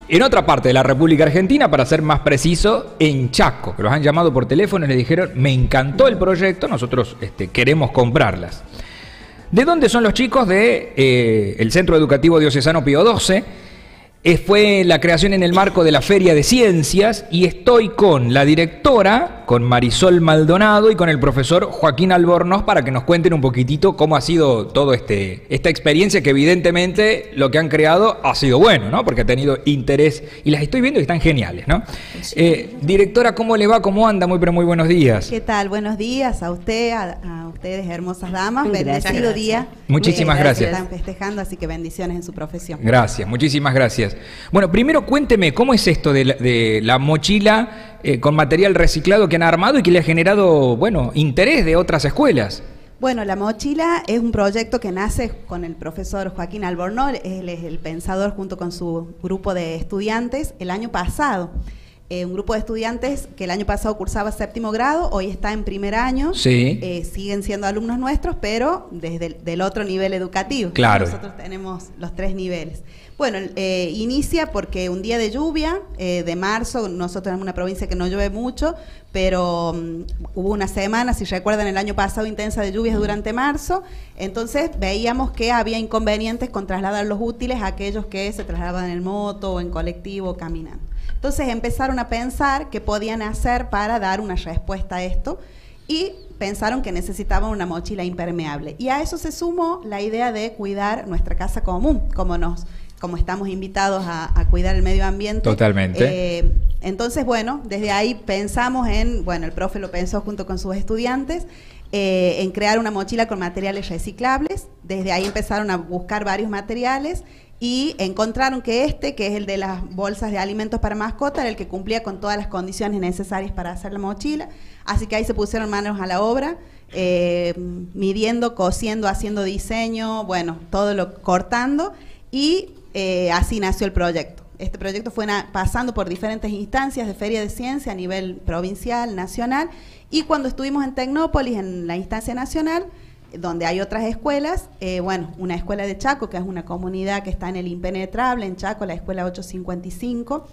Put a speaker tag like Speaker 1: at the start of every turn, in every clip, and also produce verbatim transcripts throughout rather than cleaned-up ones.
Speaker 1: en otra parte de la República Argentina, para ser más preciso, en Chaco, que los han llamado por teléfono y les dijeron, me encantó el proyecto, nosotros este, queremos comprarlas. ¿De dónde son los chicos? De eh, el Centro Educativo Diocesano Pío doce. Eh, fue la creación en el marco de la Feria de Ciencias y estoy con la directora, con Marisol Maldonado y con el profesor Joaquín Albornoz para que nos cuenten un poquitito cómo ha sido toda este, esta experiencia, que evidentemente lo que han creado ha sido bueno, ¿no? Porque ha tenido interés y las estoy viendo y están geniales, ¿no? Sí. Eh, directora, ¿cómo le va? ¿Cómo anda? Muy pero muy buenos días.
Speaker 2: ¿Qué tal? Buenos días a usted, a, a ustedes, hermosas damas. Bendecido día.
Speaker 1: Muchísimas
Speaker 2: Muy
Speaker 1: gracias.
Speaker 2: Están festejando, así que bendiciones en su profesión.
Speaker 1: Gracias, muchísimas gracias. Bueno, primero cuénteme, ¿cómo es esto de la, de la mochila eh, con material reciclado que han armado y que le ha generado, bueno, interés de otras escuelas?
Speaker 2: Bueno, la mochila es un proyecto que nace con el profesor Joaquín Albornoz, él es el pensador junto con su grupo de estudiantes el año pasado. Eh, un grupo de estudiantes que el año pasado cursaba séptimo grado, hoy está en primer año,
Speaker 1: sí.
Speaker 2: eh, siguen siendo alumnos nuestros, pero desde el del otro nivel educativo.
Speaker 1: Claro.
Speaker 2: Nosotros tenemos los tres niveles. Bueno, eh, inicia porque un día de lluvia, eh, de marzo, nosotros tenemos una provincia que no llueve mucho, pero um, hubo una semana, si recuerdan, el año pasado intensa de lluvias durante marzo, entonces veíamos que había inconvenientes con trasladar los útiles a aquellos que se trasladaban en moto o en colectivo o caminando. Entonces empezaron a pensar qué podían hacer para dar una respuesta a esto y pensaron que necesitaban una mochila impermeable. Y a eso se sumó la idea de cuidar nuestra casa común, como nos... como estamos invitados a, a cuidar el medio ambiente.
Speaker 1: Totalmente.
Speaker 2: Eh, entonces, bueno, desde ahí pensamos en, bueno, el profe lo pensó junto con sus estudiantes, eh, en crear una mochila con materiales reciclables. Desde ahí empezaron a buscar varios materiales y encontraron que este, que es el de las bolsas de alimentos para mascota, era el que cumplía con todas las condiciones necesarias para hacer la mochila. Así que ahí se pusieron manos a la obra, eh, midiendo, cosiendo, haciendo diseño, bueno, todo lo cortando, y Eh, así nació el proyecto. Este proyecto fue na- pasando por diferentes instancias de Feria de Ciencia a nivel provincial, nacional, y cuando estuvimos en Tecnópolis, en la instancia nacional, donde hay otras escuelas, eh, bueno, una escuela de Chaco, que es una comunidad que está en el Impenetrable, en Chaco, la escuela ochocientos cincuenta y cinco,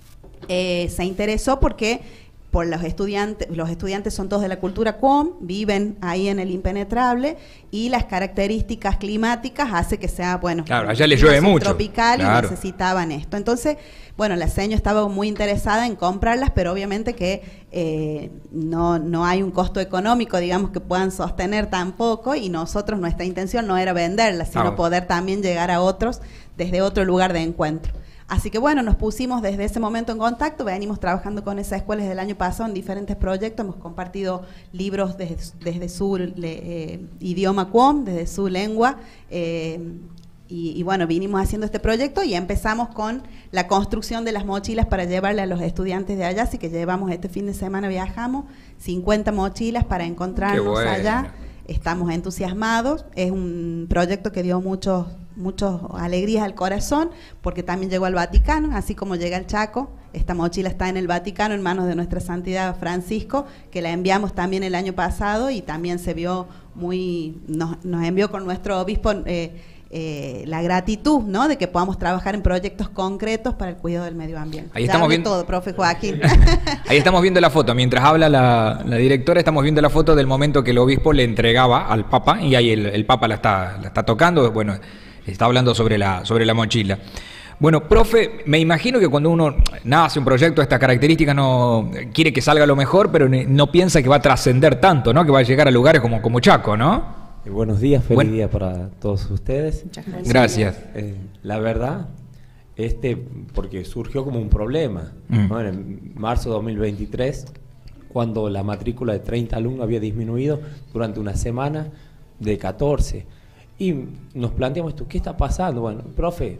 Speaker 2: eh, se interesó porque por los estudiantes, los estudiantes son todos de la cultura Cuom, viven ahí en el Impenetrable y las características climáticas hace que sea, bueno,
Speaker 1: claro, allá les llueve mucho,
Speaker 2: tropical,
Speaker 1: claro.
Speaker 2: Y necesitaban esto. Entonces, bueno, la seño estaba muy interesada en comprarlas, pero obviamente que eh, no, no hay un costo económico, digamos, que puedan sostener tampoco, y nosotros, nuestra intención no era venderlas, sino
Speaker 1: ah.
Speaker 2: poder también llegar a otros desde otro lugar de encuentro. Así que bueno, nos pusimos desde ese momento en contacto, venimos trabajando con esa escuela desde el año pasado en diferentes proyectos, hemos compartido libros desde, desde su le, eh, idioma Cuom, desde su lengua, eh, y, y bueno, vinimos haciendo este proyecto y empezamos con la construcción de las mochilas para llevarle a los estudiantes de allá, así que llevamos este fin de semana, viajamos, cincuenta mochilas para encontrarnos
Speaker 1: bueno.
Speaker 2: allá, estamos entusiasmados, es un proyecto que dio muchos muchas alegrías al corazón, porque también llegó al Vaticano, así como llega al Chaco. Esta mochila está en el Vaticano, en manos de nuestra santidad Francisco, que la enviamos también el año pasado y también se vio muy, nos, nos envió con nuestro obispo eh, eh, la gratitud, ¿no?, de que podamos trabajar en proyectos concretos para el cuidado del medio ambiente.
Speaker 1: Ahí estamos viendo
Speaker 2: todo, profe Joaquín.
Speaker 1: Ahí estamos viendo la foto, mientras habla la, la directora, estamos viendo la foto del momento que el obispo le entregaba al Papa, y ahí el, el Papa la está, la está tocando, bueno, está hablando sobre la, sobre la mochila. Bueno, profe, me imagino que cuando uno nace un proyecto de estas características no quiere que salga lo mejor, pero no piensa que va a trascender tanto, ¿no? Que va a llegar a lugares como, como Chaco, ¿no?
Speaker 3: Eh, buenos días, feliz
Speaker 1: Buen...
Speaker 3: día para todos ustedes.
Speaker 2: Muchas gracias.
Speaker 1: Gracias.
Speaker 3: Eh, la verdad, este, porque surgió como un problema, mm. ¿no? En marzo de dos mil veintitrés, cuando la matrícula de treinta alumnos había disminuido durante una semana de catorce. Y nos planteamos esto, ¿qué está pasando? Bueno, profe,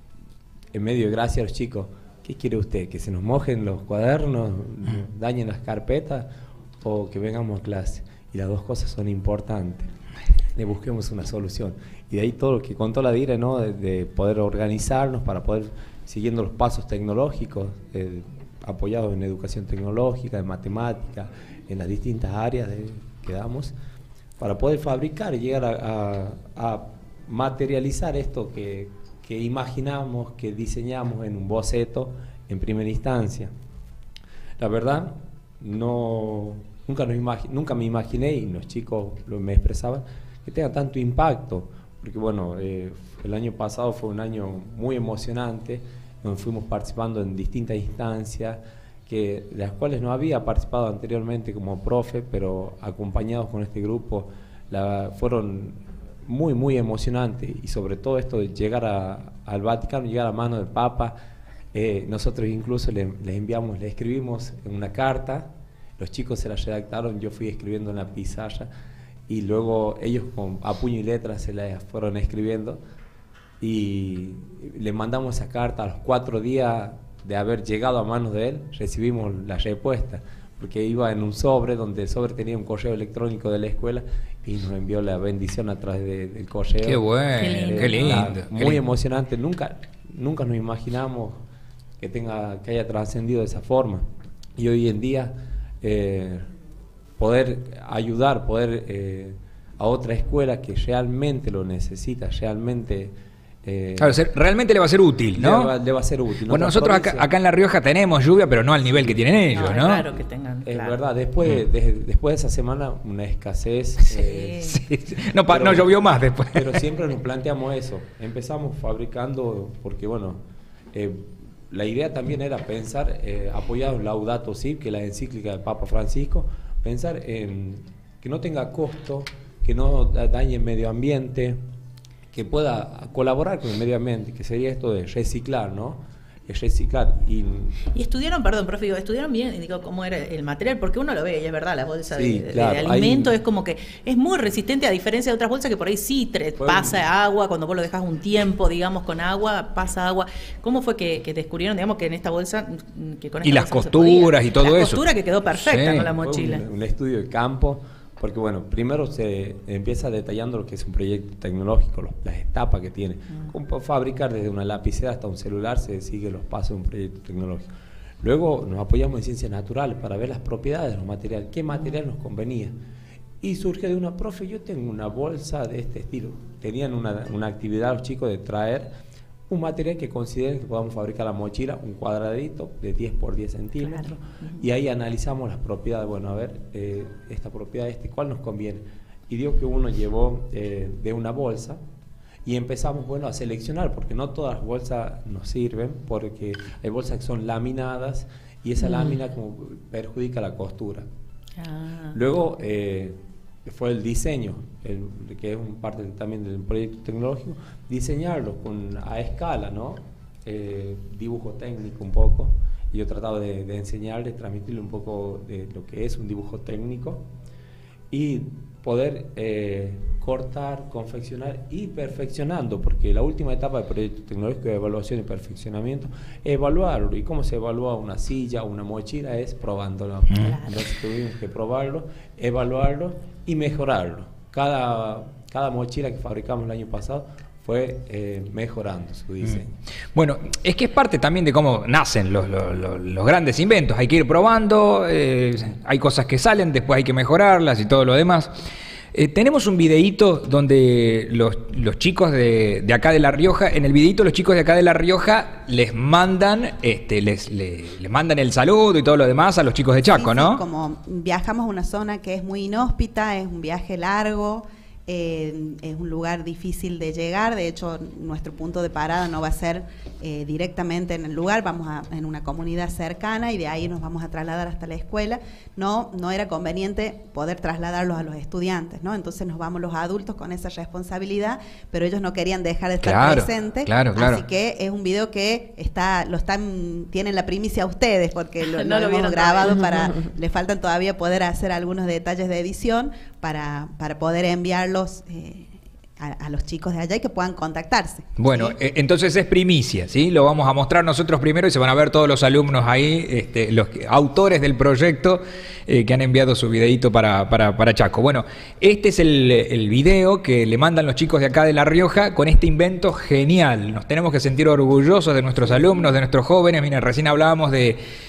Speaker 3: en medio de gracia a los chicos, ¿qué quiere usted? ¿Que se nos mojen los cuadernos, nos dañen las carpetas o que vengamos a clase? Y las dos cosas son importantes. Le busquemos una solución. Y de ahí todo lo que contó la Dire, ¿no? De, de poder organizarnos para poder, siguiendo los pasos tecnológicos, eh, apoyados en educación tecnológica, en matemática, en las distintas áreas de, que damos, para poder fabricar y llegar a, a, a materializar esto que, que imaginamos, que diseñamos en un boceto en primera instancia. La verdad, no, nunca, nos imagi- nunca me imaginé, y los chicos lo, me expresaban, que tenga tanto impacto, porque bueno, eh, el año pasado fue un año muy emocionante, donde fuimos participando en distintas instancias, que, de las cuales no había participado anteriormente como profe, pero acompañados con este grupo, la, fueron muy, muy emocionantes, y sobre todo esto de llegar a, al Vaticano, llegar a mano del Papa. Eh, nosotros incluso le, le enviamos, le escribimos una carta, los chicos se la redactaron, yo fui escribiendo en la pizarra, y luego ellos con a puño y letra se la fueron escribiendo, y le mandamos esa carta. A los cuatro días de haber llegado a manos de él, recibimos la respuesta, porque iba en un sobre, donde el sobre tenía un correo electrónico de la escuela, y nos envió la bendición a través de, del correo.
Speaker 1: Qué bueno,
Speaker 4: Qué lindo.
Speaker 1: qué lindo.
Speaker 3: Nada,
Speaker 1: qué
Speaker 3: muy
Speaker 1: lindo.
Speaker 3: emocionante. Nunca, nunca nos imaginamos que tenga, que haya trascendido de esa forma. Y hoy en día eh, poder ayudar, poder eh, a otra escuela que realmente lo necesita, realmente eh,
Speaker 1: Claro, ser- realmente le va a ser útil, ¿no?
Speaker 3: le, va, le va a ser útil.
Speaker 1: Bueno,
Speaker 3: Nuestra
Speaker 1: nosotros acá,
Speaker 3: provincia-
Speaker 1: acá en La Rioja tenemos lluvia, pero no al nivel que tienen ellos,
Speaker 4: No, es
Speaker 1: ¿no?
Speaker 4: raro que tengan.
Speaker 3: Es
Speaker 4: claro.
Speaker 3: verdad, después, de, después de esa semana, una escasez. eh,
Speaker 1: Sí, sí. No, pa-
Speaker 3: Pero-
Speaker 1: no llovió más después.
Speaker 3: Pero siempre nos planteamos eso. Empezamos fabricando, porque bueno, eh, la idea también era pensar, eh, apoyado en Laudato Si, que es la encíclica del Papa Francisco, pensar en que no tenga costo, que no da- dañe el medio ambiente, que pueda colaborar con el medio ambiente, que sería esto de reciclar, ¿no? Es reciclar. Y
Speaker 4: Y estudiaron, perdón, profe, digo, estudiaron bien, digo, cómo era el material, porque uno lo ve, y es verdad, la bolsa
Speaker 3: Sí,
Speaker 4: de, de-
Speaker 3: claro,
Speaker 4: de
Speaker 3: hay-
Speaker 4: alimento es como que es muy resistente, a diferencia de otras bolsas que por ahí sí tre-
Speaker 3: Fue
Speaker 4: pasa
Speaker 3: un-
Speaker 4: agua, cuando vos lo dejas un tiempo, digamos, con agua, pasa agua. ¿Cómo fue que, que descubrieron, digamos, que en esta bolsa, mm, que con
Speaker 1: Y
Speaker 4: esta
Speaker 1: las
Speaker 4: bolsa no se
Speaker 1: costuras
Speaker 4: podía?
Speaker 1: y todo
Speaker 4: la
Speaker 1: eso.
Speaker 4: La costura que quedó perfecta,
Speaker 1: Sí.
Speaker 4: ¿no? La
Speaker 3: Fue
Speaker 4: mochila.
Speaker 3: Un, un estudio de campo, porque bueno, primero se empieza detallando lo que es un proyecto tecnológico, los- las etapas que tiene. Como para fabricar desde una lapicera hasta un celular, se sigue los pasos de un proyecto tecnológico. Luego nos apoyamos en ciencias naturales para ver las propiedades de los materiales, qué material nos convenía. Y surge de una, profe, yo tengo una bolsa de este estilo. Tenían una, una actividad los chicos de traer un material que consideren que podamos fabricar la mochila, un cuadradito de diez por diez centímetros,
Speaker 4: Claro.
Speaker 3: y ahí analizamos las propiedades. Bueno, a ver, eh, esta propiedad, este, ¿cuál nos conviene? Y dio que uno llevó eh, de una bolsa, y empezamos, bueno, a seleccionar, porque no todas las bolsas nos sirven, porque hay bolsas que son laminadas, y esa
Speaker 4: Mm.
Speaker 3: lámina como perjudica la costura.
Speaker 4: Ah.
Speaker 3: Luego eh, fue el diseño, el- que es un parte también del proyecto tecnológico, diseñarlo con, a escala, ¿no? Eh, dibujo técnico un poco. Y yo he tratado de, de enseñarles, transmitirle un poco de lo que es un dibujo técnico, y poder eh, cortar, confeccionar y perfeccionando, porque la última etapa del proyecto tecnológico de evaluación y perfeccionamiento es evaluarlo. ¿Y cómo se evalúa una silla o una mochila? Es probándolo.
Speaker 4: Claro.
Speaker 3: Entonces tuvimos que probarlo, evaluarlo y mejorarlo. Cada, cada mochila que fabricamos el año pasado fue eh, mejorando su diseño.
Speaker 1: Bueno, es que es parte también de cómo nacen los, los- los- los grandes inventos. Hay que ir probando, eh, hay cosas que salen, después hay que mejorarlas y todo lo demás. Eh, tenemos un videíto donde los, los chicos de, de acá de La Rioja, en el videíto los chicos de acá de La Rioja les mandan, este, les, le- les mandan el saludo y todo lo demás a los chicos de Chaco,
Speaker 2: Sí, sí,
Speaker 1: ¿no?
Speaker 2: como viajamos a una zona que es muy inhóspita, es un viaje largo, eh, es un lugar difícil de llegar. De hecho, nuestro punto de parada no va a ser eh, directamente en el lugar, vamos a en una comunidad cercana, y de ahí nos vamos a trasladar hasta la escuela. No, no era conveniente poder trasladarlos a los estudiantes, ¿no? Entonces nos vamos los adultos con esa responsabilidad, pero ellos no querían dejar de estar
Speaker 1: Claro,
Speaker 2: presentes.
Speaker 1: claro, claro.
Speaker 2: Así que es un video que está, lo están, tienen la primicia a ustedes, porque lo,
Speaker 4: No
Speaker 2: lo
Speaker 4: lo
Speaker 2: hemos
Speaker 4: vieron
Speaker 2: grabado
Speaker 4: todavía.
Speaker 2: para, le faltan todavía poder hacer algunos detalles de edición para, para poder enviarlos eh, a, a los chicos de allá y que puedan contactarse.
Speaker 1: Bueno,
Speaker 2: ¿sí?
Speaker 1: eh, entonces es primicia, ¿sí? Lo vamos a mostrar nosotros primero y se van a ver todos los alumnos ahí, este, los que- autores del proyecto eh, que han enviado su videíto para, para, para Chaco. Bueno, este es el, el video que le mandan los chicos de acá de La Rioja con este invento genial. Nos tenemos que sentir orgullosos de nuestros alumnos, de nuestros jóvenes. Miren, recién hablábamos de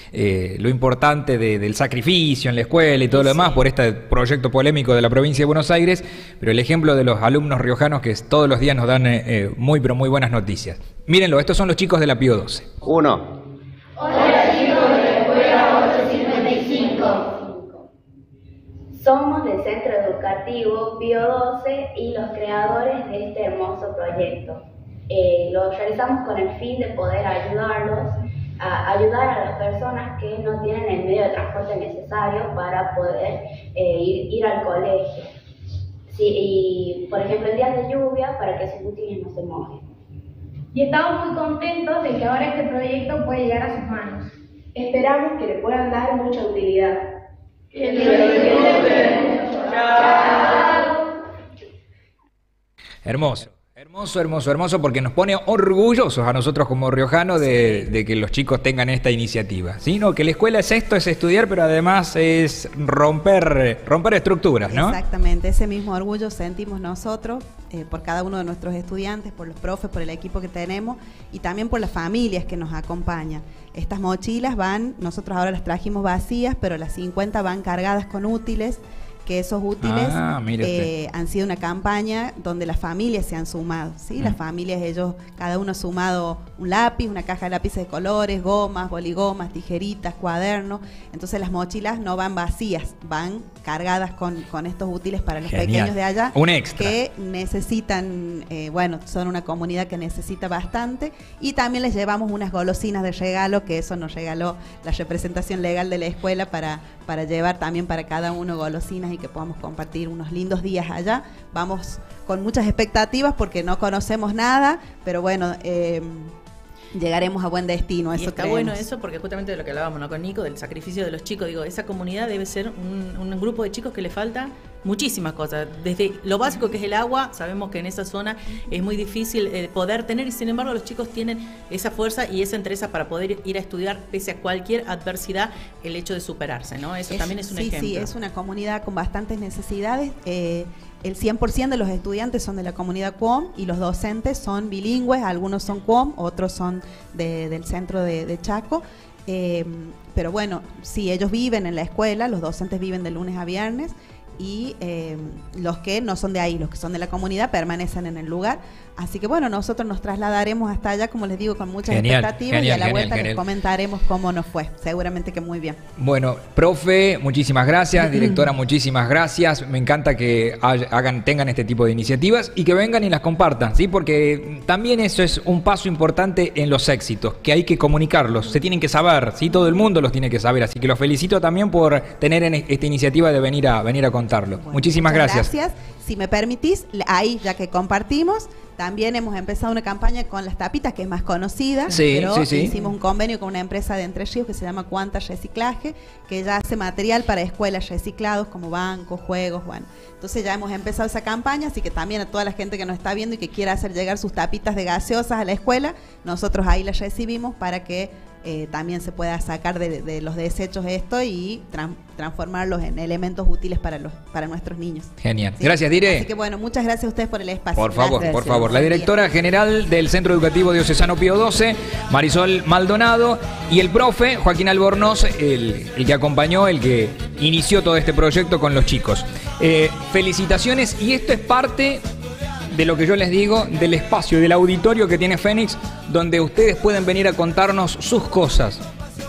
Speaker 1: eh, lo importante de, del sacrificio en la escuela y todo lo demás por este proyecto polémico de la provincia de Buenos Aires, pero el ejemplo de los alumnos riojanos que todos los días nos dan eh, eh, muy pero muy buenas noticias. Mírenlo, estos son los chicos de la Pío doce.
Speaker 5: Uno.
Speaker 6: Hola chicos de la escuela ochocientos cincuenta y cinco. Somos del Centro Educativo Pío doce y los creadores de este hermoso proyecto. Eh, lo realizamos con el fin de poder ayudarlos, a ayudar a las personas que no tienen el medio de transporte necesario para poder eh, ir, ir al colegio. Sí, y por ejemplo en días de lluvia para que sus útiles no se mojen.
Speaker 7: Y estamos muy contentos de que ahora este proyecto puede llegar a sus manos.
Speaker 8: Esperamos que le puedan dar mucha utilidad.
Speaker 6: Que lo disfruten.
Speaker 1: Hermoso. Hermoso, hermoso, hermoso, porque nos pone orgullosos a nosotros como riojanos de, de que los chicos tengan esta iniciativa. ¿Sí? No, que la escuela es esto, es estudiar, pero además es romper, romper estructuras, ¿no?
Speaker 2: Exactamente, ese mismo orgullo sentimos nosotros eh, por cada uno de nuestros estudiantes, por los profes, por el equipo que tenemos y también por las familias que nos acompañan. Estas mochilas van, nosotros ahora las trajimos vacías, pero las cincuenta van cargadas con útiles, que esos útiles
Speaker 1: ah,
Speaker 2: eh, han sido una campaña donde las familias se han sumado, ¿sí? Mm. Las familias, ellos, cada uno ha sumado un lápiz, una caja de lápices de colores, gomas, boligomas, tijeritas, cuadernos. Entonces las mochilas no van vacías, van cargadas con, con estos útiles para los
Speaker 1: Genial.
Speaker 2: Pequeños de allá.
Speaker 1: Un extra.
Speaker 2: Que necesitan, eh, bueno, son una comunidad que necesita bastante. Y también les llevamos unas golosinas de regalo, que eso nos regaló la representación legal de la escuela para, para llevar también para cada uno golosinas y que podamos compartir unos lindos días allá. Vamos con muchas expectativas porque no conocemos nada, pero bueno, eh, llegaremos a buen destino. Eso
Speaker 4: y está
Speaker 2: creemos.
Speaker 4: bueno eso porque justamente de lo que hablábamos, ¿no?, con Nico, del sacrificio de los chicos. Digo, esa comunidad debe ser un, un grupo de chicos que le falta muchísimas cosas. Desde lo básico que es el agua, sabemos que en esa zona es muy difícil eh, poder tener, y sin embargo los chicos tienen esa fuerza y esa entereza para poder ir a estudiar pese a cualquier adversidad, el hecho de superarse, ¿no? Eso es, también es un
Speaker 2: sí,
Speaker 4: ejemplo.
Speaker 2: Sí, es una comunidad con bastantes necesidades. Eh, el cien por ciento de los estudiantes son de la comunidad C U O M y los docentes son bilingües, algunos son C U O M, otros son de, del centro de, de Chaco. Eh, pero bueno, sí, ellos viven en la escuela, los docentes viven de lunes a viernes. Y eh, los que no son de ahí, los que son de la comunidad, permanecen en el lugar. Así que bueno, nosotros nos trasladaremos hasta allá, como les digo, con muchas
Speaker 1: genial,
Speaker 2: expectativas
Speaker 1: genial,
Speaker 2: y a la
Speaker 1: genial,
Speaker 2: vuelta
Speaker 1: genial.
Speaker 2: les comentaremos cómo nos fue. Seguramente que muy bien.
Speaker 1: Bueno, profe, muchísimas gracias, directora, muchísimas gracias. Me encanta que hagan, tengan este tipo de iniciativas y que vengan y las compartan, ¿sí? Porque también eso es un paso importante en los éxitos, que hay que comunicarlos, se tienen que saber, ¿sí? Todo el mundo los tiene que saber, así que los felicito también por tener en esta iniciativa de venir a venir a contarlo.
Speaker 2: Bueno,
Speaker 1: muchísimas gracias.
Speaker 2: Gracias. Si me permitís, ahí ya que compartimos, también hemos empezado una campaña con las tapitas, que es más conocida,
Speaker 1: sí,
Speaker 2: pero
Speaker 1: sí, sí.
Speaker 2: hicimos un convenio con una empresa de Entre Ríos que se llama Cuanta Reciclaje, que ya hace material para escuelas reciclados como bancos, juegos, bueno. Entonces ya hemos empezado esa campaña, así que también a toda la gente que nos está viendo y que quiera hacer llegar sus tapitas de gaseosas a la escuela, nosotros ahí las recibimos para que eh, también se pueda sacar de, de los desechos esto y tra transformarlos en elementos útiles para los para nuestros niños.
Speaker 1: Genial.
Speaker 2: ¿Sí?
Speaker 1: Gracias, Dire.
Speaker 2: Así que bueno, muchas gracias a ustedes por el espacio.
Speaker 1: Por favor,
Speaker 2: gracias.
Speaker 1: por favor. La directora general del Centro Educativo Diocesano Pío doce, Marisol Maldonado, y el profe Joaquín Albornoz, el, el que acompañó, el que inició todo este proyecto con los chicos. Eh, felicitaciones, y esto es parte de lo que yo les digo, del espacio, del auditorio que tiene Fénix, donde ustedes pueden venir a contarnos sus cosas.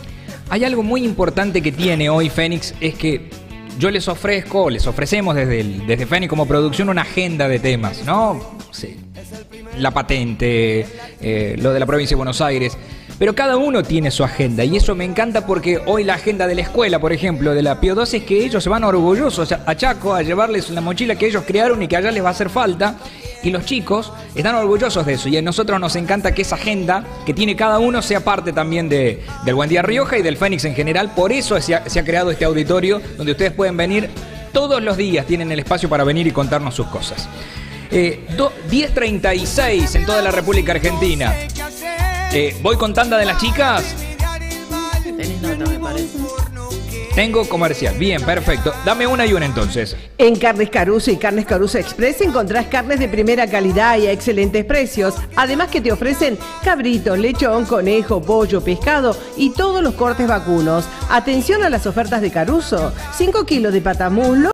Speaker 1: Hay algo muy importante que tiene hoy Fénix, es que yo les ofrezco, les ofrecemos desde, el, desde Fénix como producción una agenda de temas, ¿no? Sí. La patente, eh, lo de la provincia de Buenos Aires, pero cada uno tiene su agenda y eso me encanta porque hoy la agenda de la escuela, por ejemplo, de la Pío doce, es que ellos se van orgullosos a Chaco a llevarles la mochila que ellos crearon y que allá les va a hacer falta. Y los chicos están orgullosos de eso y a nosotros nos encanta que esa agenda que tiene cada uno sea parte también de, del Buen Día Rioja y del Fénix en general. Por eso se ha, se ha creado este auditorio donde ustedes pueden venir todos los días, tienen el espacio para venir y contarnos sus cosas. Eh, diez treinta y seis en toda la República Argentina. Eh, ¿Voy con tanda de las chicas?
Speaker 4: Tenés nota, me parece.
Speaker 1: Tengo comercial. Bien, perfecto. Dame una y una entonces.
Speaker 5: En Carnes Caruso y Carnes Caruso Express encontrás carnes de primera calidad y a excelentes precios. Además que te ofrecen cabrito, lechón, conejo, pollo, pescado y todos los cortes vacunos. Atención a las ofertas de Caruso. cinco kilos de patamuslo